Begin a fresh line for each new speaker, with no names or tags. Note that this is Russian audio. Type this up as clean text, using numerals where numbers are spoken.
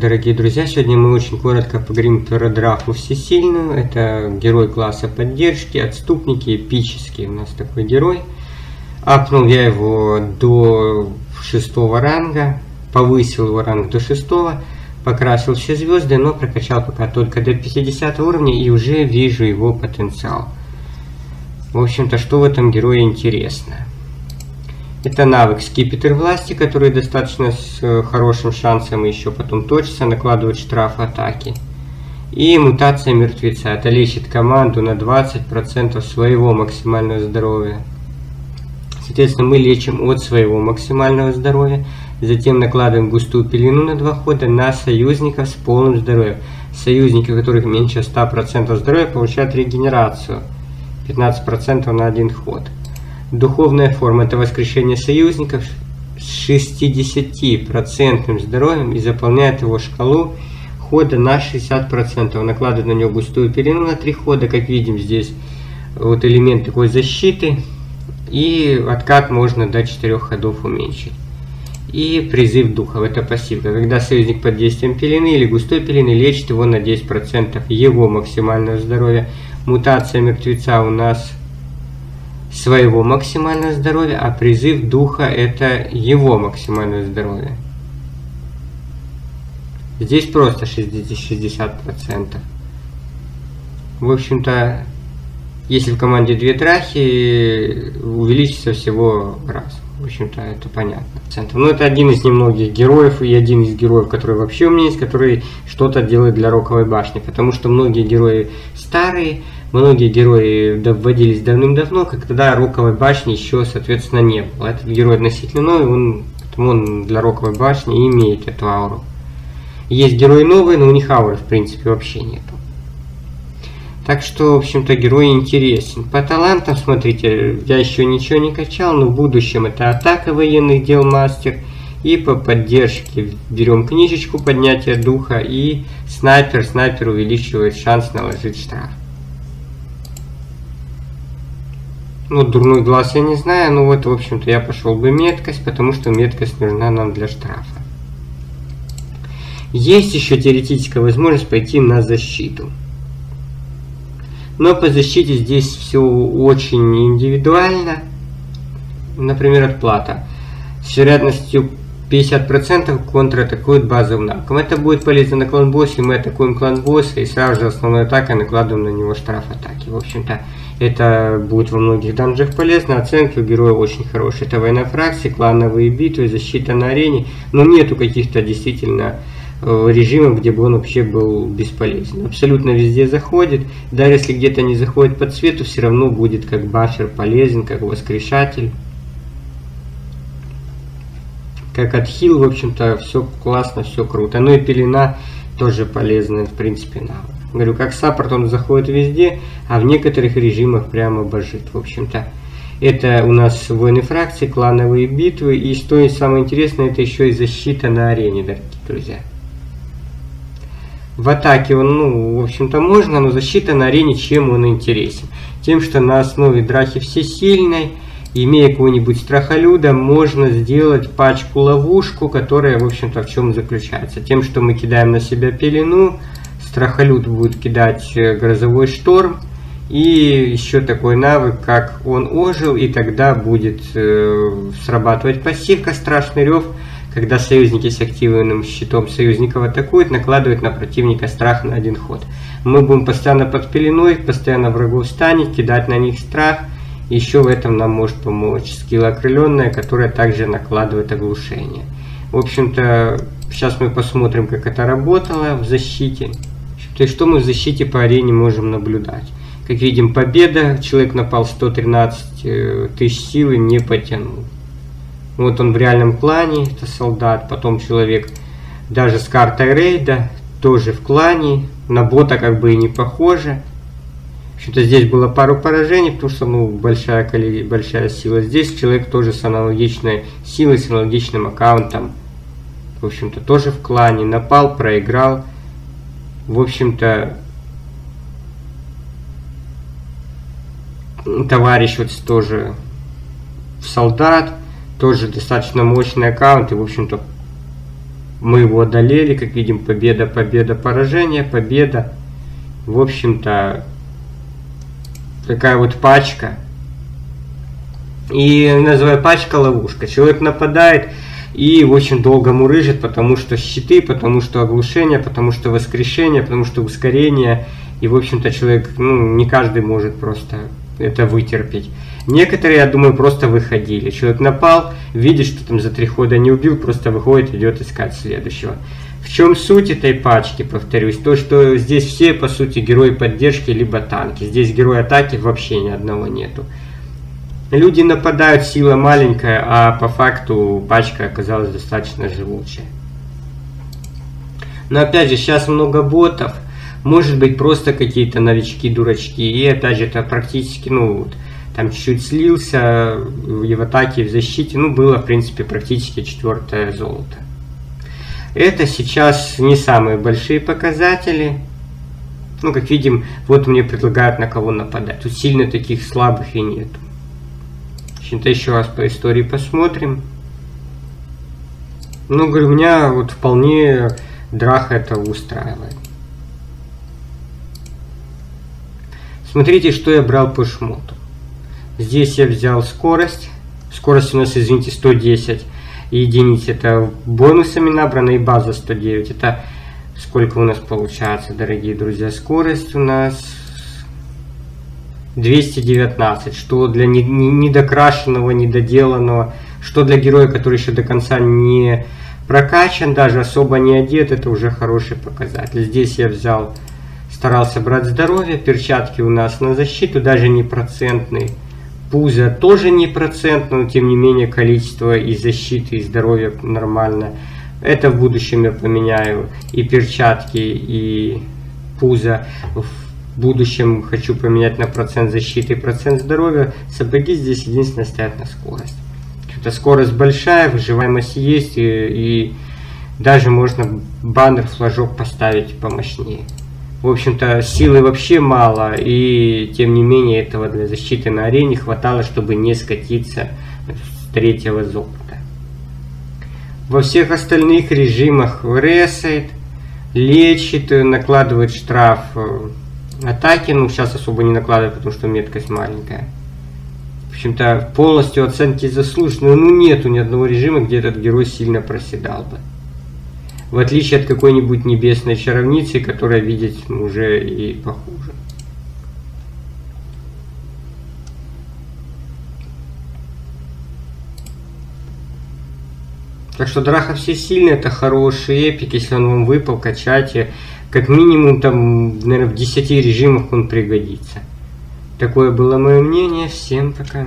дорогие друзья! Сегодня мы очень коротко поговорим про Драфу Всесильную. Это герой класса поддержки, отступники, эпический у нас такой герой. Апнул я его до 6 ранга, повысил его ранг до 6, покрасил все звезды, но прокачал пока только до 50 уровня и уже вижу его потенциал. В общем-то, что в этом герое интересно? Это навык Скипетр власти, который достаточно с хорошим шансом еще потом точится, накладывает штраф атаки. И мутация мертвеца. Это лечит команду на 20% своего максимального здоровья. Соответственно, мы лечим от своего максимального здоровья. Затем накладываем густую пелену на 2 хода на союзников с полным здоровьем. Союзники, у которых меньше 100% здоровья, получают регенерацию. 15% на 1 ход. Духовная форма – это воскрешение союзников с 60% здоровьем и заполняет его шкалу хода на 60%. Накладывает на него густую пелену на 3 хода, как видим здесь вот элемент такой защиты. И откат можно до 4 ходов уменьшить. И призыв духов – это пассивка. Когда союзник под действием пелены или густой пелены, лечит его на 10% его максимального здоровья. Мутация мертвеца у нас своего максимального здоровья, а призыв духа это его максимальное здоровье. Здесь просто 60%. В общем-то, если в команде 2 драхи, увеличится всего раз. В общем-то, это понятно. Но это один из немногих героев, и один из героев, который вообще у меня есть, который что-то делает для Роковой башни. Потому что многие герои старые, многие герои вводились давным-давно, когда Роковой башни еще, соответственно, не было. Этот герой относительно новый, он для Роковой башни имеет эту ауру. Есть герои новые, но у них ауры, в принципе, вообще нету. Так что, в общем-то, герой интересен. По талантам, смотрите, я еще ничего не качал, но в будущем это атака военных дел мастер. И по поддержке берем книжечку поднятия духа и снайпер. Снайпер увеличивает шанс наложить штраф. Ну, дурной глаз я не знаю, но вот, в общем-то, я пошел бы меткость, потому что меткость нужна нам для штрафа. Есть еще теоретическая возможность пойти на защиту. Но по защите здесь все очень индивидуально. Например, отплата. С вероятностью 50% контратакует базовым навыком. Это будет полезно на клан-боссе. Мы атакуем клан-босса и сразу же основной атакой накладываем на него штраф атаки. В общем-то, это будет во многих данжах полезно. Оценки у героя очень хорошие. Это военная фракция, клановые битвы, защита на арене. Но нету каких-то действительно режимов, где бы он вообще был бесполезен. Абсолютно везде заходит. Даже если где-то не заходит по цвету, все равно будет как бафер полезен, как воскрешатель. Как отхил, в общем-то, все классно, все круто. Ну и пелена тоже полезная, в принципе, навык. Говорю, как саппорт он заходит везде, а в некоторых режимах прямо божит. В общем-то, это у нас воины фракции, клановые битвы. И что самое интересное, это еще и защита на арене, дорогие друзья. В атаке он, в общем-то, можно, но защита на арене чем он интересен? Тем, что на основе Драхи Всесильной, имея какого-нибудь страхолюда, можно сделать пачку-ловушку, которая, в общем-то, в чем заключается? Тем, что мы кидаем на себя пелену, страхолюд будет кидать грозовой шторм, и еще такой навык, как он ожил, и тогда будет срабатывать пассивка «Страшный рев», когда союзники с активным щитом союзников атакуют, накладывают на противника страх на 1 ход. Мы будем постоянно под пеленой, постоянно врагов станет, кидать на них страх. Еще в этом нам может помочь скилл окрыленная, которая также накладывает оглушение. В общем-то, сейчас мы посмотрим, как это работало в защите. То есть, что мы в защите по арене можем наблюдать. Как видим, победа. Человек напал 113 тысяч силы, не потянул. Вот он в реальном клане, это солдат. Потом человек даже с картой рейда, тоже в клане. На бота как бы и не похоже. Что-то здесь было пару поражений, потому что большая сила. Здесь человек тоже с аналогичной силой, с аналогичным аккаунтом. В общем-то, тоже в клане. Напал, проиграл. В общем-то, товарищ вот тоже солдат. Тоже достаточно мощный аккаунт. И, в общем-то, Мы его одолели, как видим, победа, победа, поражение, победа. В общем-то, такая вот пачка. И называю пачка ловушка. Человек нападает и очень долго мурыжит, потому что щиты, потому что оглушение, потому что воскрешение, потому что ускорение. И, в общем-то, человек, ну, не каждый может просто это вытерпеть. Некоторые, я думаю, просто выходили. Человек напал, видит, что там за 3 хода не убил, просто выходит, идет искать следующего. В чем суть этой пачки, повторюсь? То, что здесь все, по сути, герои поддержки, либо танки. Здесь герои атаки вообще ни одного нету. Люди нападают, сила маленькая, а по факту пачка оказалась достаточно живучая. Но опять же, сейчас много ботов. Может быть, просто какие-то новички-дурачки. И опять же, это практически, ну, вот, там чуть-чуть слился и в атаке, и в защите. Ну, было, в принципе, практически 4-е золото. Это сейчас не самые большие показатели. Ну, как видим, вот мне предлагают на кого нападать. Тут сильно таких слабых и нету. В общем-то, еще раз по истории посмотрим. Ну, говорю, меня вот вполне драха это устраивает. Смотрите, что я брал по шмоту. Здесь я взял скорость. Скорость у нас, извините, 110 единиц. Это бонусами набрано, и база 109. Это сколько у нас получается, дорогие друзья? Скорость у нас 219. Что для недокрашенного, недоделанного, что для героя, который еще до конца не прокачан, даже особо не одет, это уже хороший показатель. Здесь я взял... Старался брать здоровье, перчатки у нас на защиту, даже не процентные. Пузо тоже не процентное, но тем не менее количество и защиты, и здоровья нормально. Это в будущем я поменяю. И перчатки, и пузо. В будущем хочу поменять на процент защиты и процент здоровья. Сапоги здесь единственное стоят на скорость. Что-то скорость большая, выживаемость есть, и даже можно баннер, флажок поставить помощнее. В общем-то, силы вообще мало, и тем не менее этого для защиты на арене хватало, чтобы не скатиться с 3-го золота. Во всех остальных режимах ресает, лечит, накладывает штраф атаки. Ну, сейчас особо не накладывает, потому что меткость маленькая. В общем-то, полностью оценки заслуженные. Ну, нету ни одного режима, где этот герой сильно проседал бы. В отличие от какой-нибудь небесной чаровницы, которая видеть уже и похуже. Так что драха всесильный, это хороший эпик. Если он вам выпал, качайте. Как минимум, там, наверное, в 10 режимах он пригодится. Такое было мое мнение. Всем пока.